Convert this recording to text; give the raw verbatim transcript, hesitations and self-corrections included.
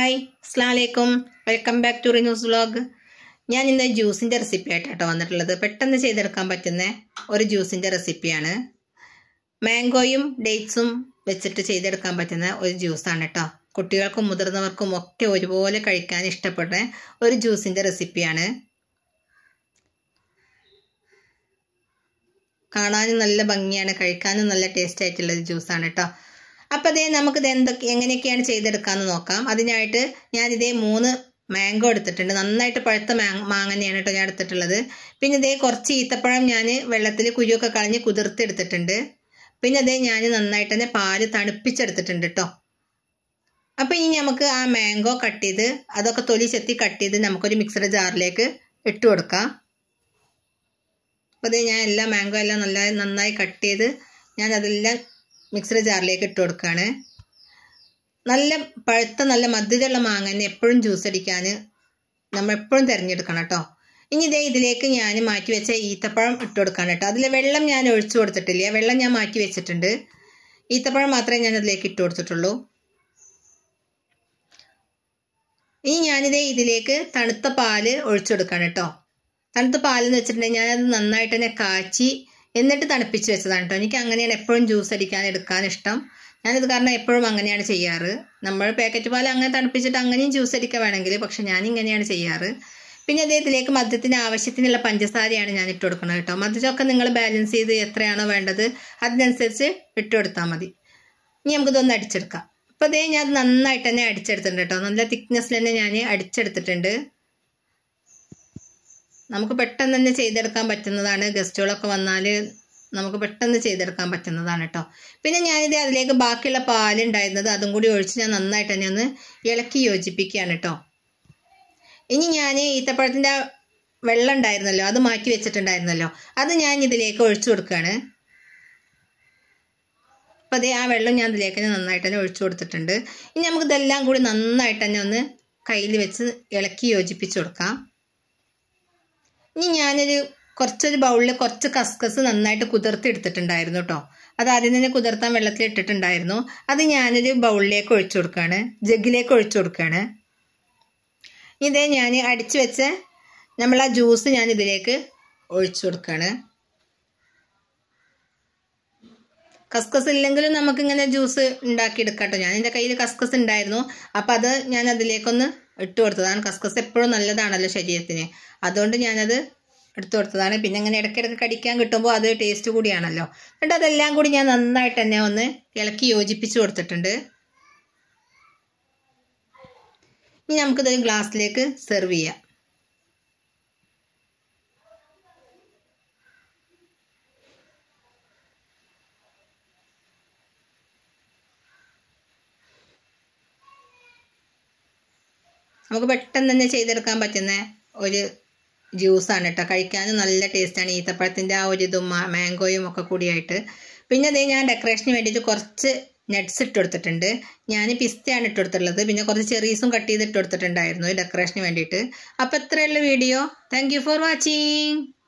Hi അസ്സലാമു അലൈക്കും welcome back to Rinu's vlog. ഞാൻ ഇന്ന് ജ്യൂസിൻ്റെ റെസിപ്പി ആയിട്ടാണ് വന്നിട്ടുള്ളത്. പെട്ടെന്ന് ചെയ്തെടുക്കാൻ പറ്റുന്ന ഒരു ജ്യൂസിൻ്റെ റെസിപ്പിയാണ്. മാംഗോയും ഡേറ്റ്സും വെച്ചിട്ട് ചെയ്തെടുക്കാൻ പറ്റുന്ന ഒരു ജ്യൂസാണ് കേട്ടോ. കുട്ടികൾക്കും മുതിർന്നവർക്കും ഒക്കെ ഒരുപോലെ കഴിക്കാൻ ഇഷ്ടപ്പെടുന്ന ഒരു ജ്യൂസിൻ്റെ റെസിപ്പിയാണ്. കാണാനും നല്ല ഭംഗിയാണ്, കഴിക്കാനും നല്ല ടേസ്റ്റ് ആയിട്ടുള്ള ഒരു ജ്യൂസാണ് കേട്ടോ. അപ്പോൾ അതേ നമുക്കിത് എന്തൊക്കെ എങ്ങനെയൊക്കെയാണ് ചെയ്തെടുക്കാമെന്ന് നോക്കാം. അതിനായിട്ട് ഞാനിതേ മൂന്ന് മാംഗോ എടുത്തിട്ടുണ്ട്. നന്നായിട്ട് പഴുത്ത മാങ്ങ മാങ്ങ തന്നെയാണ് കേട്ടോ ഞാൻ എടുത്തിട്ടുള്ളത്. പിന്നെ ഇതേ കുറച്ച് ഈത്തപ്പഴം ഞാൻ വെള്ളത്തിൽ കുരുവൊക്കെ കളഞ്ഞ് കുതിർത്തെടുത്തിട്ടുണ്ട്. പിന്നെ അതേ ഞാൻ നന്നായിട്ട് തന്നെ പാല് തണുപ്പിച്ചെടുത്തിട്ടുണ്ട് കേട്ടോ. അപ്പോൾ ഇനി നമുക്ക് ആ മാംഗോ കട്ട് ചെയ്ത് അതൊക്കെ തൊലി ചെത്തി കട്ട് ചെയ്ത് നമുക്കൊരു മിക്സഡ് ജാറിലേക്ക് ഇട്ട് കൊടുക്കാം. അപ്പോൾ അതേ ഞാൻ എല്ലാ മാംഗോ എല്ലാം നല്ല നന്നായി കട്ട് ചെയ്ത് ഞാൻ അതെല്ലാം മിക്സഡ് ജാറിലേക്ക് ഇട്ട് കൊടുക്കുകയാണ്. നല്ല പഴുത്ത നല്ല മധുരമുള്ള മാങ്ങ തന്നെ എപ്പോഴും ജ്യൂസ് അടിക്കാൻ നമ്മൾ എപ്പോഴും തിരഞ്ഞെടുക്കണം കേട്ടോ. ഇനി ഇതേ ഇതിലേക്ക് ഞാൻ മാറ്റി വെച്ച ഈത്തപ്പഴം ഇട്ട് കൊടുക്കണം കേട്ടോ. അതിലെ വെള്ളം ഞാൻ ഒഴിച്ചു കൊടുത്തിട്ടില്ല, വെള്ളം ഞാൻ മാറ്റി വെച്ചിട്ടുണ്ട്. ഈത്തപ്പഴം മാത്രമേ ഞാൻ അതിലേക്ക് ഇട്ട് കൊടുത്തിട്ടുള്ളൂ. ഇനി ഞാനിതേ ഇതിലേക്ക് തണുത്ത പാല് ഒഴിച്ചു കൊടുക്കണം കേട്ടോ. തണുത്ത പാലെന്ന് വെച്ചിട്ടുണ്ടെങ്കിൽ ഞാനത് നന്നായിട്ട് തന്നെ കാച്ചി എന്നിട്ട് തണുപ്പിച്ച് വെച്ചതാണ് കേട്ടോ. എനിക്ക് അങ്ങനെയാണ് എപ്പോഴും ജ്യൂസ് അടിക്കാൻ എടുക്കാൻ ഇഷ്ടം. ഞാനിത് കാരണം എപ്പോഴും അങ്ങനെയാണ് ചെയ്യാറ്. നമ്മൾ പാക്കറ്റ് പാൽ അങ്ങനെ തണുപ്പിച്ചിട്ട് അങ്ങനെയും ജ്യൂസ് അടിക്കാൻ വേണമെങ്കിൽ, പക്ഷെ ഞാൻ ഇങ്ങനെയാണ് ചെയ്യാറ്. പിന്നെ അദ്ദേഹത്തിലേക്ക് മധുരത്തിന് ആവശ്യത്തിനുള്ള പഞ്ചസാരയാണ് ഞാൻ ഇട്ട് കൊടുക്കുന്നത് കേട്ടോ. മധുരമൊക്കെ നിങ്ങൾ ബാലൻസ് ചെയ്ത് എത്രയാണോ വേണ്ടത് അതിനനുസരിച്ച് ഇട്ട് കൊടുത്താൽ മതി. ഇനി നമുക്കിതൊന്ന് അടിച്ചെടുക്കാം. അപ്പോൾ അതേ ഞാൻ നന്നായിട്ട് തന്നെ അടിച്ചെടുത്തിട്ടുണ്ട് കേട്ടോ. നല്ല തിക്നെസ്സിൽ തന്നെ ഞാൻ അടിച്ചെടുത്തിട്ടുണ്ട്. നമുക്ക് പെട്ടെന്ന് തന്നെ ചെയ്തെടുക്കാൻ പറ്റുന്നതാണ്. ഗസ്റ്റുകളൊക്കെ വന്നാൽ നമുക്ക് പെട്ടെന്ന് ചെയ്തെടുക്കാൻ പറ്റുന്നതാണ് കേട്ടോ. പിന്നെ ഞാനിത് അതിലേക്ക് ബാക്കിയുള്ള പാലുണ്ടായിരുന്നത് അതും കൂടി ഒഴിച്ച് ഞാൻ നന്നായിട്ട് തന്നെ ഒന്ന് ഇളക്കി യോജിപ്പിക്കുകയാണ് കേട്ടോ. ഇനി ഞാൻ ഈത്തപ്പഴത്തിൻ്റെ വെള്ളം ഉണ്ടായിരുന്നല്ലോ, അത് മാറ്റി വെച്ചിട്ടുണ്ടായിരുന്നല്ലോ, അത് ഞാൻ ഇതിലേക്ക് ഒഴിച്ചു കൊടുക്കുകയാണ്. അപ്പോൾ അതേ ആ വെള്ളം ഞാൻ ഇതിലേക്ക് നന്നായിട്ട് തന്നെ ഒഴിച്ചു കൊടുത്തിട്ടുണ്ട്. ഇനി നമുക്കിതെല്ലാം കൂടി നന്നായിട്ട് തന്നെ ഒന്ന് കയ്യിൽ വെച്ച് ഇളക്കി യോജിപ്പിച്ച് കൊടുക്കാം. ഇനി ഞാനൊരു കുറച്ചൊരു ബൗളിൽ കുറച്ച് കസ്കസ് നന്നായിട്ട് കുതിർത്തി എടുത്തിട്ടുണ്ടായിരുന്നു കേട്ടോ. അത് ആദ്യം തന്നെ കുതിർത്താൻ വെള്ളത്തിൽ ഇട്ടിട്ടുണ്ടായിരുന്നു. അത് ഞാനൊരു ബൗളിലേക്ക് ഒഴിച്ചു കൊടുക്കുകയാണ്, ജഗ്ഗിലേക്ക് ഒഴിച്ചു കൊടുക്കുകയാണ്. ഇതേ ഞാൻ അടിച്ചു വെച്ച നമ്മൾ ആ ജ്യൂസ് ഞാൻ ഇതിലേക്ക് ഒഴിച്ചു കൊടുക്കുകയാണ്. കസ്കസ് ഇല്ലെങ്കിലും നമുക്കിങ്ങനെ ജ്യൂസ് ഉണ്ടാക്കിയെടുക്കാം കേട്ടോ. ഞാൻ എൻ്റെ കയ്യിൽ കസ്കസ് ഉണ്ടായിരുന്നു, അപ്പോൾ അത് ഞാൻ അതിലേക്കൊന്ന് ഇട്ട് കൊടുത്തതാണ്. കസ്കസ് എപ്പോഴും നല്ലതാണല്ലോ ശരീരത്തിന്, അതുകൊണ്ട് ഞാനത് എടുത്തു കൊടുത്തതാണ്. പിന്നെ ഇങ്ങനെ ഇടയ്ക്കിടയ്ക്ക് കടിക്കാൻ കിട്ടുമ്പോൾ അത് ടേസ്റ്റ് കൂടിയാണല്ലോ. എന്നിട്ട് അതെല്ലാം കൂടി ഞാൻ നന്നായിട്ട് തന്നെ ഒന്ന് ഇളക്കി യോജിപ്പിച്ച് കൊടുത്തിട്ടുണ്ട്. ഇനി നമുക്കിതൊരു ഗ്ലാസ്സിലേക്ക് സെർവ് ചെയ്യാം. നമുക്ക് പെട്ടെന്ന് തന്നെ ചെയ്തെടുക്കാൻ പറ്റുന്ന ഒരു ജ്യൂസാണ് കേട്ടോ. കഴിക്കാനും നല്ല ടേസ്റ്റാണ്. ഈത്തപ്പഴത്തിൻ്റെ ആ ഒരു ഇതും മാംഗോയും ഒക്കെ കൂടിയായിട്ട്. പിന്നെ അതേ ഞാൻ ഡെക്കറേഷന് വേണ്ടിയിട്ട് കുറച്ച് നട്ട്സ് ഇട്ട് കൊടുത്തിട്ടുണ്ട്. ഞാൻ പിസ്തയാണ് ഇട്ട് കൊടുത്തിട്ടുള്ളത്. പിന്നെ കുറച്ച് ചെറീസും കട്ട് ചെയ്ത് ഇട്ട് കൊടുത്തിട്ടുണ്ടായിരുന്നു ഡെക്കറേഷന് വേണ്ടിയിട്ട്. അപ്പോൾ ഇത്രയുള്ള video. Thank you for watching.